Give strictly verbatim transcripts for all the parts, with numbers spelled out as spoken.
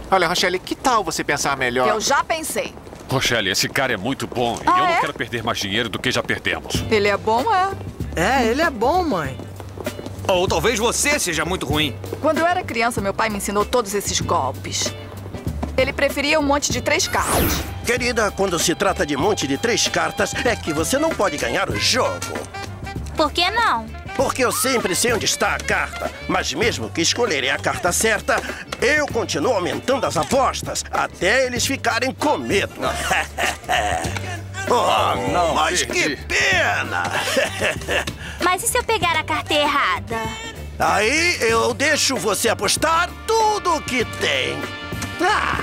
Olha, Rochelle, que tal você pensar melhor? Eu já pensei. Rochelle, esse cara é muito bom. Ah, e eu é? não quero perder mais dinheiro do que já perdemos. Ele é bom, é? É, ele é bom, mãe. Ou talvez você seja muito ruim. Quando eu era criança, meu pai me ensinou todos esses golpes. Ele preferia um monte de três cartas. Querida, quando se trata de monte de três cartas, é que você não pode ganhar o jogo. Por que não? Porque eu sempre sei onde está a carta. Mas mesmo que escolherem a carta certa, eu continuo aumentando as apostas até eles ficarem com medo. Oh, não, mas que pena! Mas e se eu pegar a carta errada? Aí eu deixo você apostar tudo o que tem. Ah!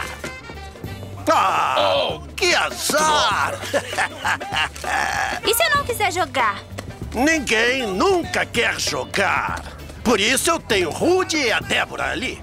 Ah, que azar! E se eu não quiser jogar? Ninguém nunca quer jogar. Por isso eu tenho Rudy e a Débora ali.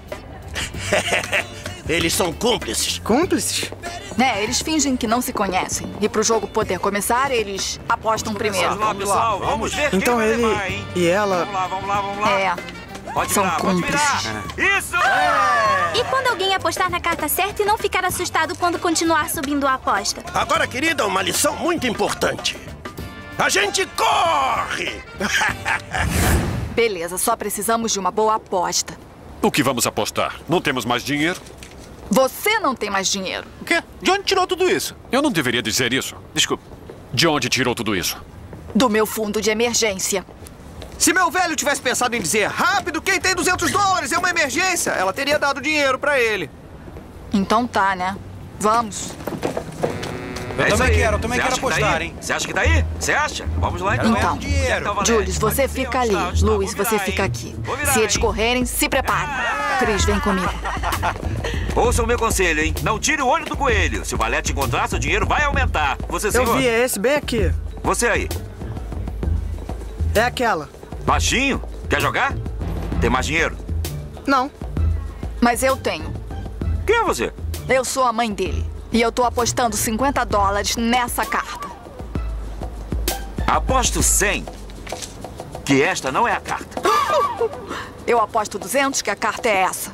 Eles são cúmplices. Cúmplices? É, eles fingem que não se conhecem. E pro jogo poder começar, eles apostam primeiro. Vamos lá, pessoal. Vamos ver Então quem vai ele levar, hein? e ela... Vamos lá, vamos lá, vamos lá. É, Pode são virar, pode cúmplices. virar. Isso! É. E quando alguém apostar na carta certa e não ficar assustado quando continuar subindo a aposta? Agora, querida, uma lição muito importante. A gente corre! Beleza, só precisamos de uma boa aposta. O que vamos apostar? Não temos mais dinheiro? Você não tem mais dinheiro. O quê? De onde tirou tudo isso? Eu não deveria dizer isso. Desculpa. De onde tirou tudo isso? Do meu fundo de emergência. Se meu velho tivesse pensado em dizer rápido, quem tem duzentos dólares é uma emergência, ela teria dado dinheiro pra ele. Então tá, né? Vamos. Eu É isso também aí. quero, eu também Cê quero acha que tá apostar, aí? hein? Você acha que tá aí? Você acha? Vamos lá então. Então, dinheiro. Então, Julius, Valete. você Sim, fica onde ali. tá? Onde tá? Luiz, Vou você virar, fica hein? aqui. Vou virar, Se eles hein? correrem, se prepare. Cris, vem comigo. Ouça o meu conselho, hein? Não tire o olho do coelho. Se o Valete encontrar, seu dinheiro vai aumentar. Você, senhor? Eu vi, é esse bem aqui. Você aí. É aquela. Baixinho? Quer jogar? Tem mais dinheiro? Não. Mas eu tenho. Quem é você? Eu sou a mãe dele. E eu tô apostando cinquenta dólares nessa carta. Aposto cem que esta não é a carta. Eu aposto duzentos que a carta é essa.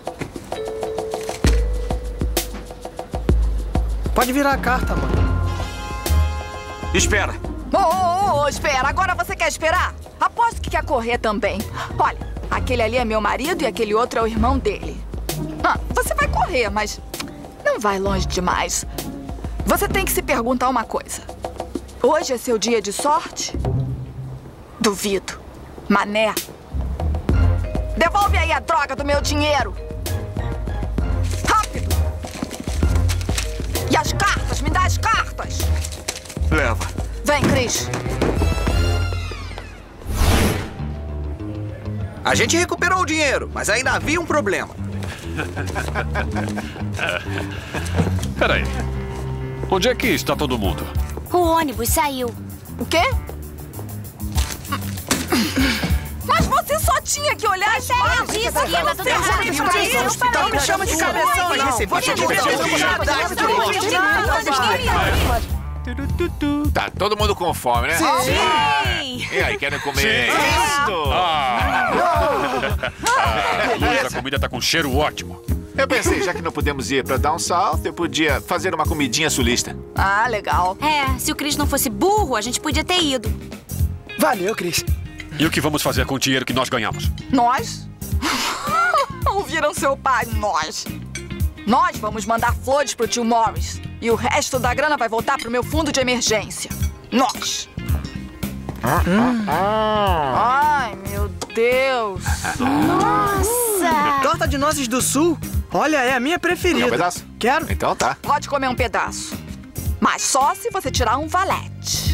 Pode virar a carta, mano. Espera. Ô, ô, ô, espera. Agora você quer esperar? Aposto que quer correr também. Olha, aquele ali é meu marido e aquele outro é o irmão dele. Ah, você vai correr, mas não vai longe demais. Você tem que se perguntar uma coisa. Hoje é seu dia de sorte? Duvido. Mané. Devolve aí a droga do meu dinheiro. Rápido. E as cartas? Me dá as cartas. Leva. Vem, Cris. A gente recuperou o dinheiro, mas ainda havia um problema. Peraí. Onde é que está todo mundo? O ônibus saiu. O quê? Mas você só tinha que olhar as malas. disse que ia dar tudo errado. Não me chama de cabeção, não. Você Tá todo mundo com fome, né? Sim! E aí, querem comer isso? Ah, Luiz, a comida tá com cheiro ótimo. Eu pensei, já que não podemos ir pra Down South, eu podia fazer uma comidinha sulista. Ah, legal. É, se o Chris não fosse burro, a gente podia ter ido. Valeu, Cris. E o que vamos fazer com o dinheiro que nós ganhamos? Nós? Ouviram seu pai? Nós. Nós vamos mandar flores pro tio Morris. E o resto da grana vai voltar pro meu fundo de emergência. Nós. Hum. Ai, meu Deus. Nossa! Torta de nozes do sul. Olha, é a minha preferida. Quer um pedaço? Quero. Então tá. Pode comer um pedaço. Mas só se você tirar um valete.